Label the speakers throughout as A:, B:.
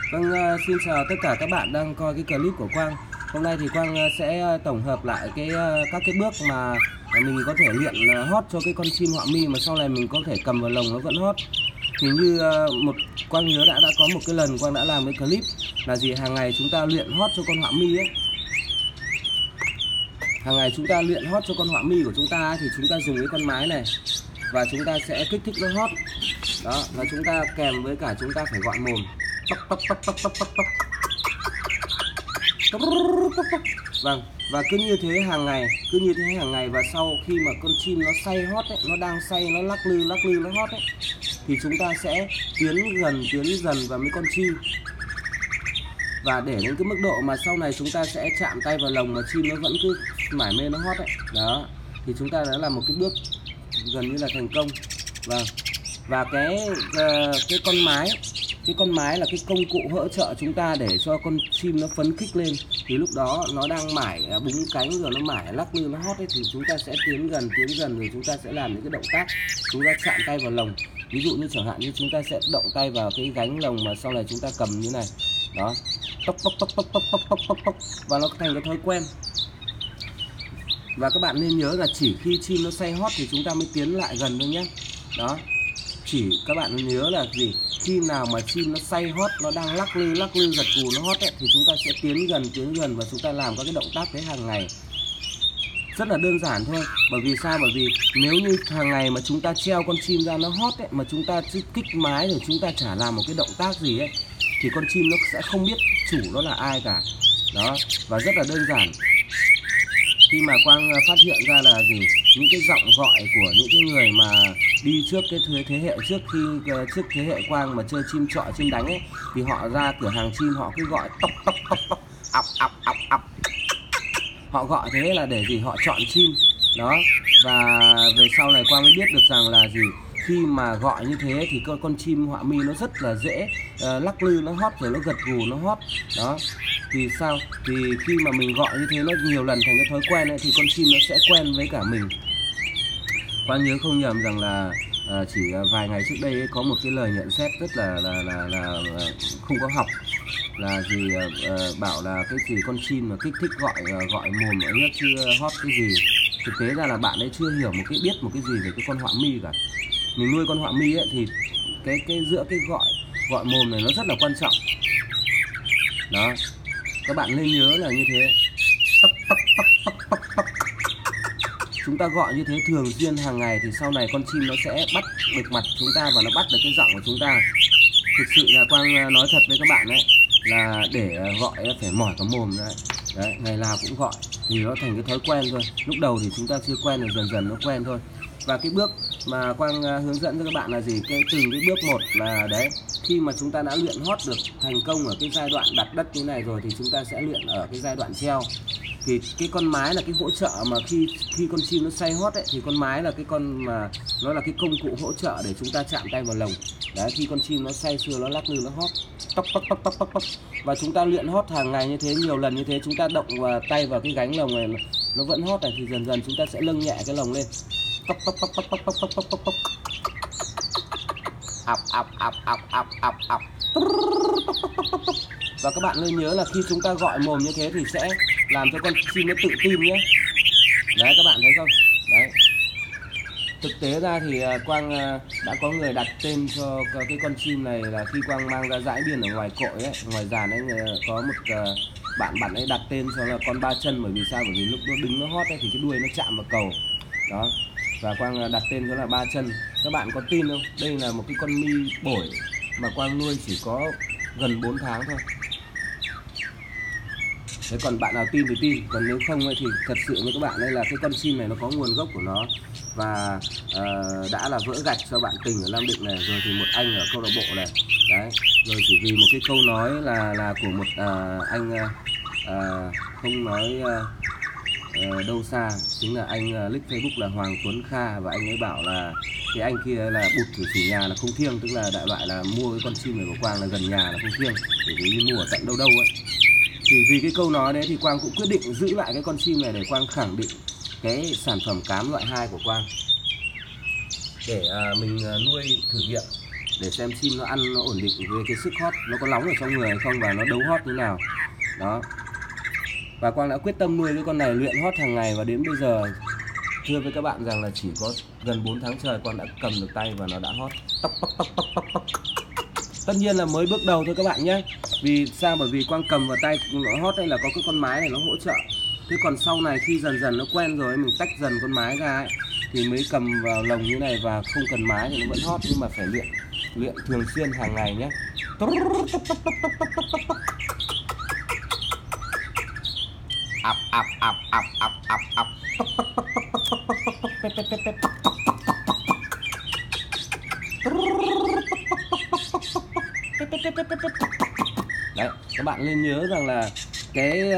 A: Vâng, xin chào tất cả các bạn đang coi cái clip của Quang. Hôm nay thì Quang sẽ tổng hợp lại các cái bước mà mình có thể luyện hót cho cái con chim họa mi mà sau này mình có thể cầm vào lồng nó vẫn hót. Thì như Quang nhớ đã có một cái lần Quang đã làm cái clip là gì, hàng ngày chúng ta luyện hót cho con họa mi ấy. Hàng ngày chúng ta luyện hót cho con họa mi của chúng ta thì chúng ta dùng cái con mái này và chúng ta sẽ kích thích nó hót. Đó, và chúng ta kèm với cả chúng ta phải gọi mồm. Vâng, và cứ như thế hàng ngày, và sau khi mà con chim nó say hót ấy, nó đang say, nó lắc lư nó hót ấy, thì chúng ta sẽ tiến dần vào mấy con chim. Và để đến cái mức độ mà sau này chúng ta sẽ chạm tay vào lồng mà chim nó vẫn cứ mải mê nó hót ấy. Đó, thì chúng ta đã làm một cái bước gần như là thành công. Vâng. Và cái con mái là cái công cụ hỗ trợ chúng ta để cho con chim nó phấn khích lên. Thì lúc đó nó đang mải búng cánh rồi nó mải lắc lư nó hót ấy, thì chúng ta sẽ tiến dần rồi chúng ta sẽ làm những cái động tác chúng ta chạm tay vào lồng. Ví dụ như chẳng hạn như chúng ta sẽ động tay vào cái gánh lồng mà sau này chúng ta cầm như này. Đó, và nó thành cái thói quen. Và các bạn nên nhớ là chỉ khi chim nó say hót thì chúng ta mới tiến lại gần thôi nhé. Đó, các bạn nhớ là gì, khi nào mà chim nó say hót, nó đang lắc lư gật gù nó hót ấy, thì chúng ta sẽ tiến gần và chúng ta làm các cái động tác đấy hàng ngày. Rất là đơn giản thôi. Bởi vì sao? Bởi vì nếu như hàng ngày mà chúng ta treo con chim ra nó hót ấy, mà chúng ta cứ kích mái rồi chúng ta chả làm một cái động tác gì ấy, thì con chim nó sẽ không biết chủ nó là ai cả. Đó, và rất là đơn giản. Khi mà Quang phát hiện ra là gì, những cái giọng gọi của những cái người mà đi trước cái thế hệ trước thế hệ Quang mà chơi chim chọi chim đánh ấy, thì họ ra cửa hàng chim họ cứ gọi tóc ọc. Họ gọi thế là để gì, họ chọn chim. Đó, và về sau này Quang mới biết được rằng là gì, khi mà gọi như thế thì con chim họa mi nó rất là dễ lắc lư nó hót rồi nó gật gù nó hót. Đó, thì sao, thì khi mà mình gọi như thế nó nhiều lần thành cái thói quen ấy, thì con chim nó sẽ quen với cả mình. Quang nhớ không nhầm rằng là chỉ vài ngày trước đây ấy, có một cái lời nhận xét rất là không có học, là gì bảo là cái gì con chim mà kích thích gọi mồm ở nhất chưa hót cái gì. Thực tế ra là bạn ấy chưa hiểu biết một cái gì về cái con họa mi cả. Mình nuôi con họa mi ấy thì cái giữa cái gọi mồm này nó rất là quan trọng. Đó, các bạn nên nhớ là như thế. Chúng ta gọi như thế thường xuyên hàng ngày thì sau này con chim nó sẽ bắt được mặt chúng ta và nó bắt được cái giọng của chúng ta. Thực sự là Quang nói thật với các bạn đấy, là để gọi phải mỏi cái mồm đấy. Đấy, ngày nào cũng gọi thì nó thành cái thói quen thôi. Lúc đầu thì chúng ta chưa quen, rồi dần nó quen thôi. Và cái bước mà Quang hướng dẫn cho các bạn là gì, từng cái bước một là đấy, khi mà chúng ta đã luyện hót được thành công ở cái giai đoạn đặt đất như này rồi thì chúng ta sẽ luyện ở cái giai đoạn treo. Thì cái con mái là cái hỗ trợ mà khi con chim nó say hót ấy, thì con mái là cái con mà nó là cái công cụ hỗ trợ để chúng ta chạm tay vào lồng. Đấy, khi con chim nó say sưa nó lắc lư nó hót tóc. Và chúng ta luyện hót hàng ngày như thế, nhiều lần như thế, chúng ta động tay vào cái gánh lồng này nó vẫn hót này, thì dần chúng ta sẽ nâng nhẹ cái lồng lên. Ọc. Và các bạn nên nhớ là khi chúng ta gọi mồm như thế thì sẽ làm cho con chim nó tự tin nhé. Đấy, các bạn thấy không? Đấy. Thực tế ra thì Quang đã có người đặt tên cho cái con chim này là khi Quang mang ra dãi biển ở ngoài cội ấy, ngoài giàn ấy, có một bạn ấy đặt tên cho là con ba chân. Bởi vì sao? Bởi vì lúc nó đứng nó hót ấy, thì cái đuôi nó chạm vào cầu. Đó, và Quang đặt tên cho là ba chân. Các bạn có tin không? Đây là một cái con mi bổi mà Quang nuôi chỉ có gần 4 tháng thôi. Thế còn bạn nào tin thì tin, còn nếu không ấy thì thật sự với các bạn đây là cái con chim này nó có nguồn gốc của nó. Và đã là vỡ gạch cho bạn Tình ở Nam Định này, rồi thì một anh ở câu lạc bộ này. Đấy, rồi chỉ vì một cái câu nói là của một anh không nói đâu xa, chính là anh nick Facebook là Hoàng Tuấn Kha. Và anh ấy bảo là cái anh kia là bụt của chủ nhà là không thiêng, tức là đại loại là mua cái con chim này của Quang là gần nhà là không thiêng, bởi vì đi mua ở tận đâu ấy. Thì vì cái câu nói đấy thì Quang cũng quyết định giữ lại cái con chim này để Quang khẳng định cái sản phẩm cám loại 2 của Quang để mình nuôi thử nghiệm. để xem chim nó ăn nó ổn định về cái sức hót, nó có nóng ở trong người hay không và nó đấu hót như nào. Đó. Và Quang đã quyết tâm nuôi cái con này luyện hót hàng ngày, và đến bây giờ thưa với các bạn rằng là chỉ có gần 4 tháng trời Quang đã cầm được tay và nó đã hót. Tất nhiên là mới bước đầu thôi các bạn nhé. Vì sao? Bởi vì Quang cầm vào tay nó hót đây là có cái con mái này nó hỗ trợ. Thế còn sau này khi dần dần nó quen rồi, mình tách dần con mái ra ấy, thì mới cầm vào lồng như này và không cần mái thì nó vẫn hót, nhưng mà phải luyện thường xuyên hàng ngày nhé. Đấy, các bạn nên nhớ rằng là cái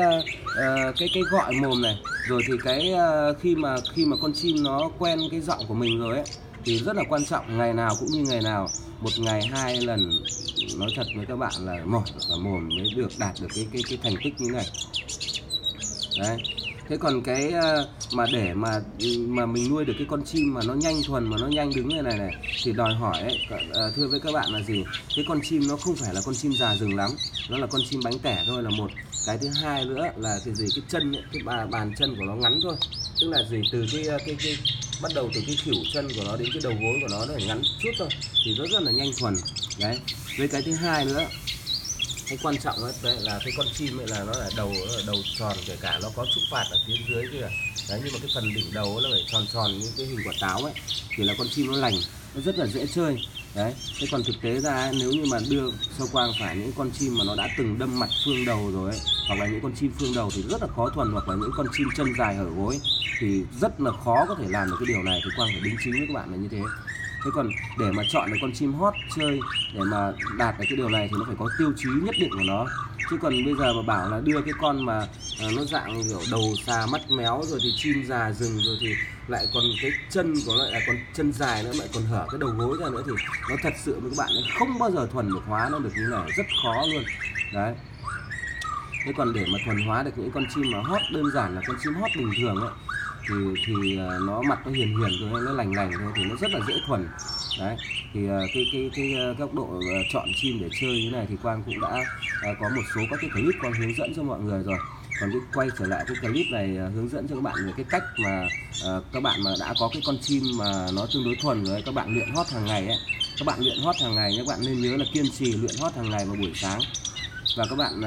A: gọi mồm này, rồi thì cái khi mà con chim nó quen cái giọng của mình rồi ấy, thì rất là quan trọng. Ngày nào cũng như ngày nào, một ngày 2 lần, nói thật với các bạn là mỏi và mồm mới được đạt được cái thành tích như này. Đấy. Thế còn cái mà để mà mình nuôi được cái con chim mà nó nhanh thuần, mà nó nhanh đứng như này thì đòi hỏi ấy, thưa với các bạn là gì? Cái con chim nó không phải là con chim già rừng lắm, nó là con chim bánh tẻ thôi là một. Cái thứ hai nữa là cái gì? Cái chân ấy, cái bàn chân của nó ngắn thôi. Tức là gì? Từ cái bắt đầu từ cái khuỷu chân của nó đến cái đầu gối của nó phải ngắn chút thôi thì nó rất là nhanh thuần. Đấy. Với cái thứ hai nữa, cái quan trọng đấy là cái con chim ấy là nó là đầu tròn, kể cả nó có trúc phạt ở phía dưới kìa. Đấy, nhưng mà cái phần đỉnh đầu nó phải tròn tròn như cái hình quả táo ấy, thì là con chim nó lành, nó rất là dễ chơi. Đấy. Thế còn thực tế ra ấy, nếu như mà đưa Sâu Quang phải những con chim mà nó đã từng đâm mặt phương đầu rồi ấy, hoặc là những con chim phương đầu thì rất là khó thuần, hoặc là những con chim chân dài hở gối thì rất là khó có thể làm được cái điều này. Thì Quang phải đính chính với các bạn là như thế. Thế còn để mà chọn được con chim hót chơi, để mà đạt được cái điều này thì nó phải có tiêu chí nhất định của nó. Chứ còn bây giờ mà bảo là đưa cái con mà nó dạng kiểu đầu xà mắt méo, rồi thì chim già rừng, rồi thì lại còn cái chân của nó lại còn chân dài nữa, lại còn hở cái đầu gối ra nữa, thì nó thật sự với các bạn không bao giờ thuần được hóa nó được như này, rất khó luôn. Đấy. Thế còn để mà thuần hóa được những con chim mà hót đơn giản là con chim hót bình thường ấy, thì nó mặt nó hiền thôi, nó lành thôi thì nó rất là dễ thuần. Đấy. Thì cái góc độ chọn chim để chơi như này thì Quang cũng đã có một số các cái clip Quang hướng dẫn cho mọi người rồi. Còn cái quay trở lại cái clip này hướng dẫn cho các bạn về cái cách mà các bạn mà đã có cái con chim mà nó tương đối thuần rồi, các bạn luyện hót hàng ngày ấy. Các bạn luyện hót hàng ngày, các bạn nên nhớ là kiên trì luyện hót hàng ngày vào buổi sáng. Và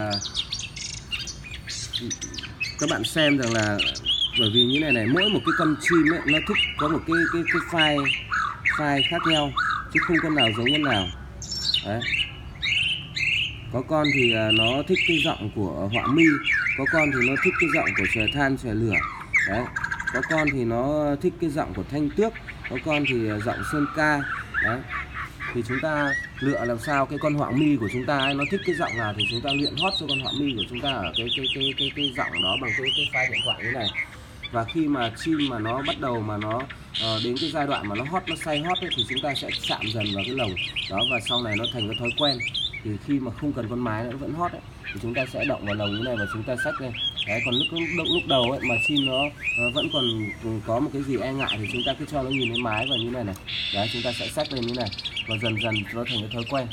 A: các bạn xem rằng là bởi vì như này mỗi một cái con chim ấy nó thích có một cái file khác nhau, chứ không con nào giống con nào. Đấy. Có con thì nó thích cái giọng của họa mi, có con thì nó thích cái giọng của chòe than chòe lửa. Đấy. Có con thì nó thích cái giọng của thanh tước, có con thì giọng sơn ca. Đấy. Thì chúng ta lựa làm sao cái con họa mi của chúng ta ấy, nó thích cái giọng nào thì chúng ta luyện hót cho con họa mi của chúng ta ở cái giọng đó bằng cái file điện thoại như này. Và khi mà chim mà nó bắt đầu mà nó đến cái giai đoạn mà nó hót, nó say hót ấy, thì chúng ta sẽ chạm dần vào cái lồng đó, và sau này nó thành cái thói quen. Thì khi mà không cần con mái nữa vẫn hót ấy, thì chúng ta sẽ động vào lồng như này và chúng ta xách lên. Đấy, còn lúc đầu ấy mà chim nó vẫn còn có một cái gì e ngại thì chúng ta cứ cho nó nhìn thấy mái và như này này. Đấy, chúng ta sẽ xách lên như này và dần dần nó thành cái thói quen.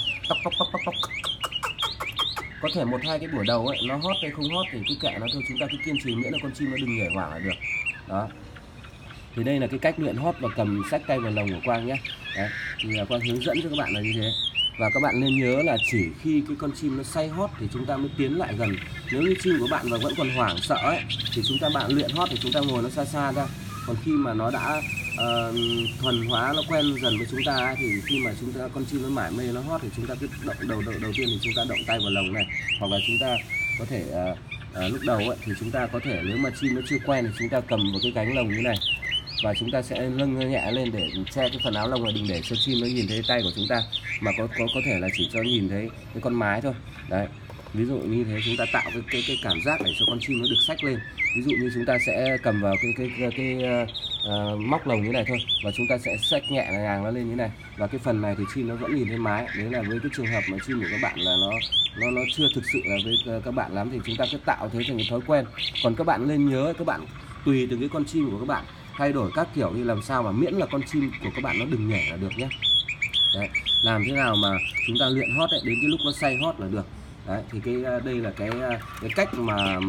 A: Có thể 1-2 cái buổi đầu ấy nó hót hay không hót thì cứ kệ nó thôi, chúng ta cứ kiên trì, miễn là con chim nó đừng nhảy hoảng là được. Đó. Thì đây là cái cách luyện hót và cầm xách tay vào lồng của Quang nhé. Đấy. Thì Quang hướng dẫn cho các bạn là như thế. Và các bạn nên nhớ là chỉ khi cái con chim nó say hót thì chúng ta mới tiến lại gần. Nếu như chim của bạn mà vẫn còn hoảng sợ ấy thì chúng ta bạn luyện hót thì chúng ta ngồi nó xa xa ra. Còn khi mà nó đã thuần hóa, nó quen dần với chúng ta ấy, thì khi mà chúng ta con chim nó mải mê nó hót thì chúng ta cứ động đầu tiên thì chúng ta động tay vào lồng này, hoặc là chúng ta có thể lúc đầu ấy thì chúng ta có thể, nếu mà chim nó chưa quen thì chúng ta cầm vào cái cánh lồng như này và chúng ta sẽ nâng nhẹ lên để che cái phần áo lồng này, đừng để cho chim nó nhìn thấy tay của chúng ta, mà có thể là chỉ cho nhìn thấy cái con mái thôi. Đấy. Ví dụ như thế chúng ta tạo cái cảm giác để cho con chim nó được xách lên. Ví dụ như chúng ta sẽ cầm vào cái móc lồng như này thôi và chúng ta sẽ xách nhẹ nhàng nó lên như này, và cái phần này thì chim nó vẫn nhìn thấy mái. Đấy là với cái trường hợp mà chim của các bạn là nó chưa thực sự là với các bạn lắm thì chúng ta cứ tạo thế thành cái thói quen. Còn các bạn nên nhớ, các bạn tùy từ cái con chim của các bạn thay đổi các kiểu đi làm sao mà miễn là con chim của các bạn nó đừng nhảy là được nhé. Đấy. làm thế nào mà chúng ta luyện hót đến cái lúc nó say hót là được. Đấy, thì đây là cái cách mà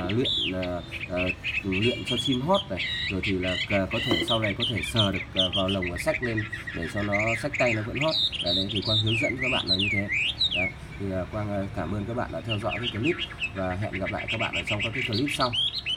A: luyện cho chim hót này, rồi thì là có thể sau này có thể sờ được vào lồng và xách lên để cho nó xách tay nó vẫn hót. Đấy thì Quang hướng dẫn các bạn là như thế. Đấy, thì Quang cảm ơn các bạn đã theo dõi cái clip và hẹn gặp lại các bạn ở trong các cái clip sau.